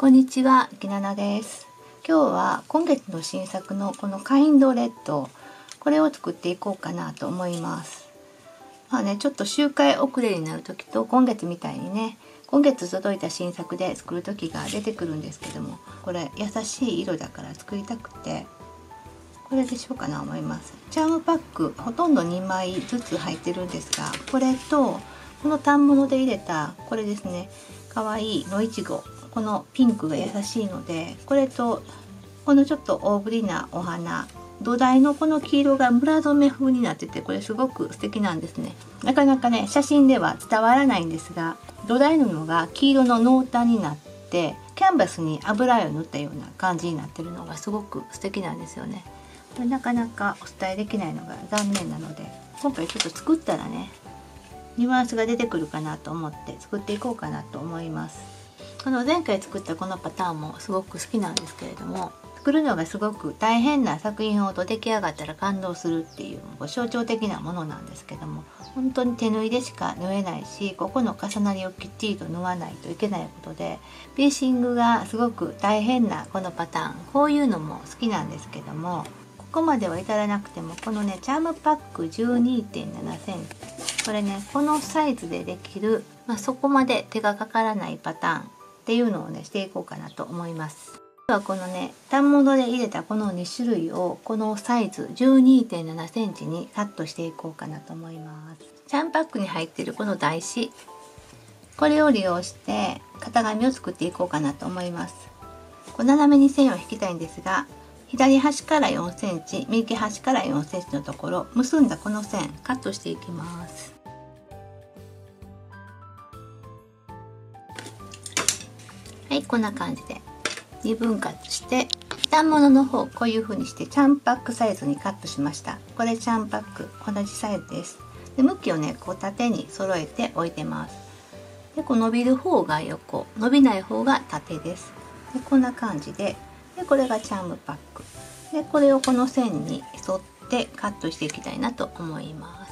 こんにちは、きななです。今日は今月の新作のこのカインドレッド、これを作っていこうかなと思います。ちょっと周回遅れになる時と今月みたいにね、今月届いた新作で作る時が出てくるんですけども、これ優しい色だから作りたくて、これでしようかなと思います。チャームパックほとんど2枚ずつ入ってるんですが、これとこの反物で入れたこれですね、かわいい野いちご、このピンクが優しいので、これとこのちょっと大ぶりなお花、土台のこの黄色が村染め風になってて、これすごく素敵なんですね。なかなかね写真では伝わらないんですが、土台布が黄色の濃淡になってキャンバスに油絵を塗ったような感じになってるのがすごく素敵なんですよね。これなかなかお伝えできないのが残念なので、今回ちょっと作ったらねニュアンスが出てくるかなと思って作っていこうかなと思います。この前回作ったこのパターンもすごく好きなんですけれども、作るのがすごく大変な作品ほど出来上がったら感動するっていう象徴的なものなんですけども、本当に手縫いでしか縫えないし、ここの重なりをきっちりと縫わないといけないことで、ピーシングがすごく大変なこのパターン、こういうのも好きなんですけども、ここまでは至らなくてもこのねチャームパック 12.7 センチ、これねこのサイズでできる、そこまで手がかからないパターンっていうのをねしていこうかなと思います。ではこのね反物で入れたこの2種類をこのサイズ 12.7 センチにカットしていこうかなと思います。チャームパックに入っているこの台紙、これを利用して型紙を作っていこうかなと思います。こう斜めに線を引きたいんですが、左端から4センチ、右端から4センチのところ、結んだこの線カットしていきます。はい、こんな感じで2分割して、反物の方こういう風にしてチャームパックサイズにカットしました。これチャームパック同じサイズです。で向きをねこう縦に揃えて置いてます。でこう伸びる方が横、伸びない方が縦です。でこんな感じで、これがチャームパックで、これをこの線に沿ってカットしていきたいなと思います。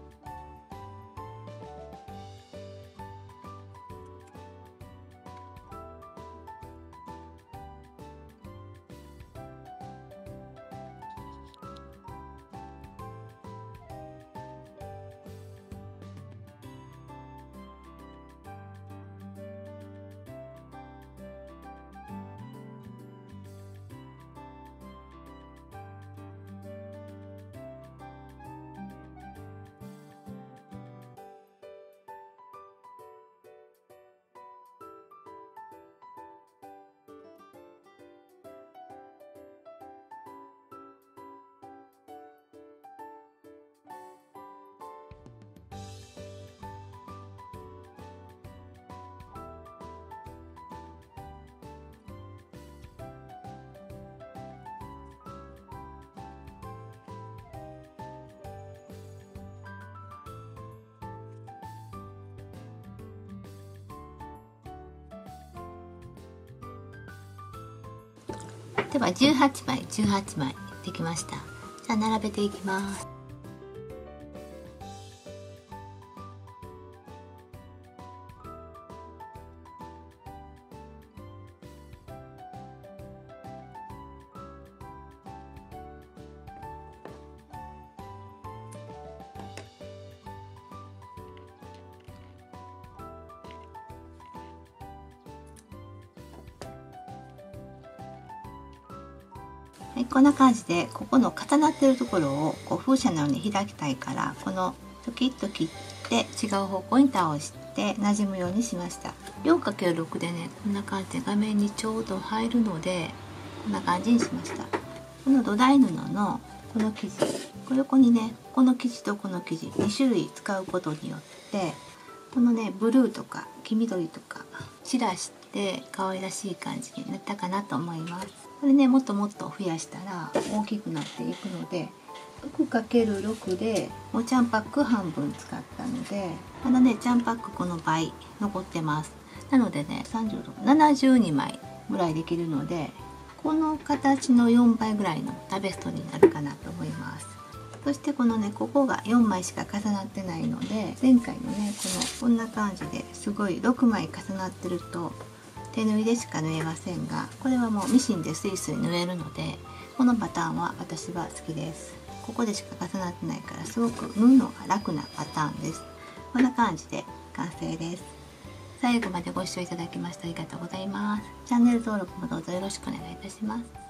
では18枚できました。じゃあ並べていきます。はい、こんな感じでここの重なってるところをこう風車のように開きたいから、このチョキッと切って違う方向に倒して馴染むようにしました。 4×6 でねこんな感じで画面にちょうど入るので、こんな感じにしました。この土台布のこの生地、これここにねこの生地とこの生地2種類使うことによって、このねブルーとか黄緑とか散らして可愛らしい感じになったかなと思います。これねもっともっと増やしたら大きくなっていくので、 6×6 でもうチャンパック半分使ったので、まだねチャンパックこの倍残ってます。なのでね72枚ぐらいできるので、この形の4倍ぐらいのタベストになるかなと思います。そしてこのねここが4枚しか重なってないので、前回のねこんな感じですごい6枚重なってると手縫いでしか縫えませんが、これはもうミシンでスイスイ縫えるので、このパターンは私は好きです。ここでしか重なってないからすごく縫うのが楽なパターンです。こんな感じで完成です。最後までご視聴いただきましてありがとうございます。チャンネル登録もどうぞよろしくお願いいたします。